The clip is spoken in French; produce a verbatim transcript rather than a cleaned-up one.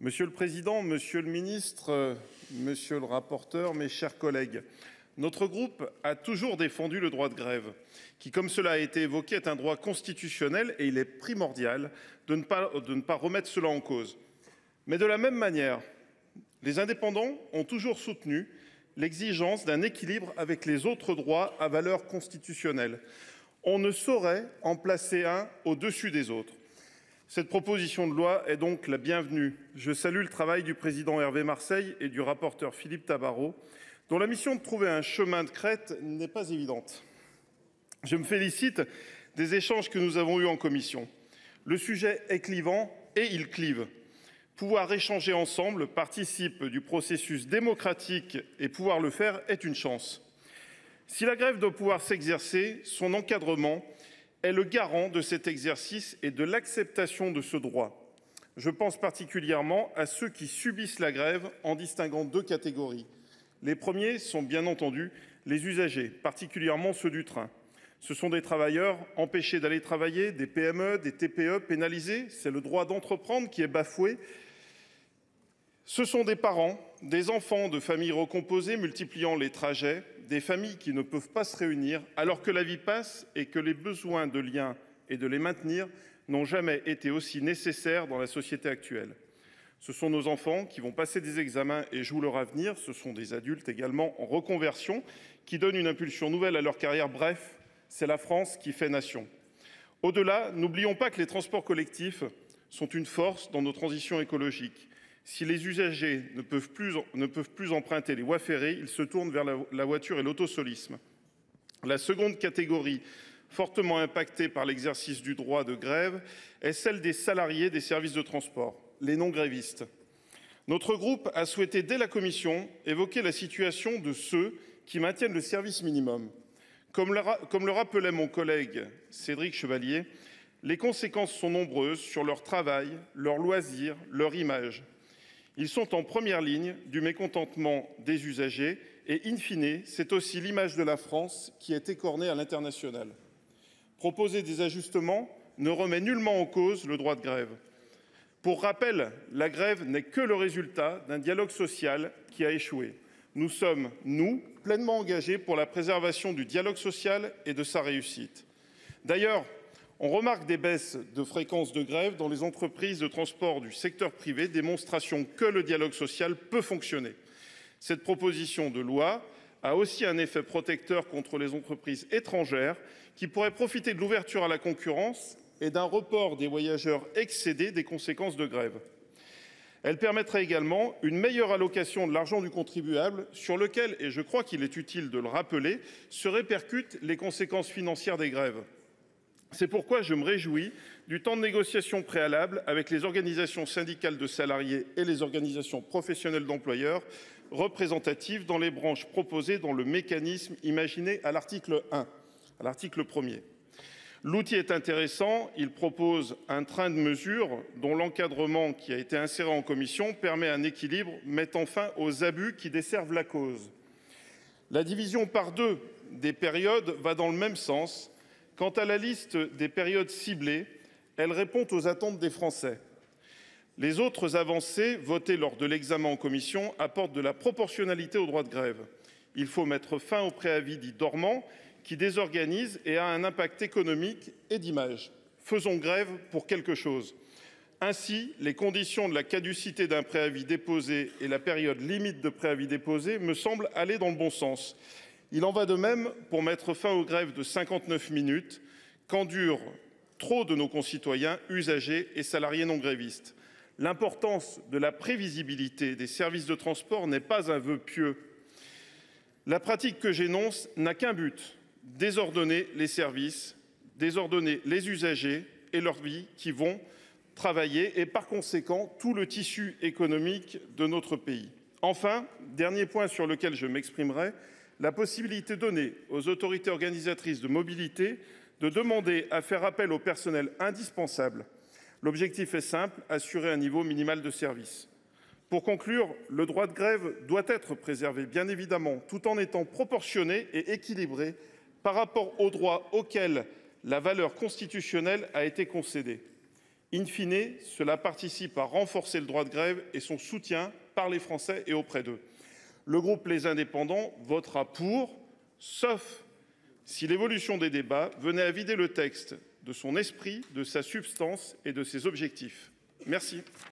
Monsieur le Président, Monsieur le Ministre, Monsieur le rapporteur, mes chers collègues, notre groupe a toujours défendu le droit de grève, qui, comme cela a été évoqué, est un droit constitutionnel et il est primordial de ne pas, de ne pas remettre cela en cause. Mais de la même manière, les indépendants ont toujours soutenu l'exigence d'un équilibre avec les autres droits à valeur constitutionnelle. On ne saurait en placer un au-dessus des autres. Cette proposition de loi est donc la bienvenue. Je salue le travail du président Hervé Marseille et du rapporteur Philippe Tabarot, dont la mission de trouver un chemin de crête n'est pas évidente. Je me félicite des échanges que nous avons eus en commission. Le sujet est clivant et il clive. Pouvoir échanger ensemble participe du processus démocratique et pouvoir le faire est une chance. Si la grève doit pouvoir s'exercer, son encadrement est le garant de cet exercice et de l'acceptation de ce droit. Je pense particulièrement à ceux qui subissent la grève en distinguant deux catégories. Les premiers sont bien entendu les usagers, particulièrement ceux du train. Ce sont des travailleurs empêchés d'aller travailler, des P M E, des T P E pénalisés. C'est le droit d'entreprendre qui est bafoué. Ce sont des parents, des enfants de familles recomposées multipliant les trajets, des familles qui ne peuvent pas se réunir alors que la vie passe et que les besoins de liens et de les maintenir n'ont jamais été aussi nécessaires dans la société actuelle. Ce sont nos enfants qui vont passer des examens et jouent leur avenir. Ce sont des adultes également en reconversion qui donnent une impulsion nouvelle à leur carrière. Bref, c'est la France qui fait nation. Au-delà, n'oublions pas que les transports collectifs sont une force dans nos transitions écologiques. Si les usagers ne peuvent plus, ne peuvent plus emprunter les voies ferrées, ils se tournent vers la, la voiture et l'autosolisme. La seconde catégorie, fortement impactée par l'exercice du droit de grève, est celle des salariés des services de transport, les non-grévistes. Notre groupe a souhaité, dès la commission, évoquer la situation de ceux qui maintiennent le service minimum. Comme le, comme le rappelait mon collègue Cédric Chevalier, les conséquences sont nombreuses sur leur travail, leurs loisirs, leur image. Ils sont en première ligne du mécontentement des usagers et, in fine, c'est aussi l'image de la France qui est écornée à l'international. Proposer des ajustements ne remet nullement en cause le droit de grève. Pour rappel, la grève n'est que le résultat d'un dialogue social qui a échoué. Nous sommes, nous, pleinement engagés pour la préservation du dialogue social et de sa réussite. D'ailleurs, on remarque des baisses de fréquence de grève dans les entreprises de transport du secteur privé, démonstration que le dialogue social peut fonctionner. Cette proposition de loi a aussi un effet protecteur contre les entreprises étrangères qui pourraient profiter de l'ouverture à la concurrence et d'un report des voyageurs excédés des conséquences de grève. Elle permettrait également une meilleure allocation de l'argent du contribuable sur lequel, et je crois qu'il est utile de le rappeler, se répercutent les conséquences financières des grèves. C'est pourquoi je me réjouis du temps de négociation préalable avec les organisations syndicales de salariés et les organisations professionnelles d'employeurs représentatives dans les branches proposées dans le mécanisme imaginé à l'article un, à l'article premier. L'outil est intéressant, il propose un train de mesures dont l'encadrement qui a été inséré en commission permet un équilibre mettant fin aux abus qui desservent la cause. La division par deux des périodes va dans le même sens. Quant à la liste des périodes ciblées, elle répond aux attentes des Français. Les autres avancées votées lors de l'examen en commission apportent de la proportionnalité au droit de grève. Il faut mettre fin au préavis dit dormant qui désorganise et a un impact économique et d'image. Faisons grève pour quelque chose. Ainsi, les conditions de la caducité d'un préavis déposé et la période limite de préavis déposé me semblent aller dans le bon sens. Il en va de même pour mettre fin aux grèves de cinquante-neuf minutes qu'endurent trop de nos concitoyens, usagers et salariés non grévistes. L'importance de la prévisibilité des services de transport n'est pas un vœu pieux. La pratique que j'énonce n'a qu'un but, désordonner les services, désordonner les usagers et leur vie qui vont travailler et par conséquent tout le tissu économique de notre pays. Enfin, dernier point sur lequel je m'exprimerai, la possibilité donnée aux autorités organisatrices de mobilité de demander à faire appel au personnel indispensable. L'objectif est simple, assurer un niveau minimal de service. Pour conclure, le droit de grève doit être préservé, bien évidemment, tout en étant proportionné et équilibré par rapport aux droits auxquels la valeur constitutionnelle a été concédée. In fine, cela participe à renforcer le droit de grève et son soutien par les Français et auprès d'eux. Le groupe Les Indépendants votera pour, sauf si l'évolution des débats venait à vider le texte de son esprit, de sa substance et de ses objectifs. Merci.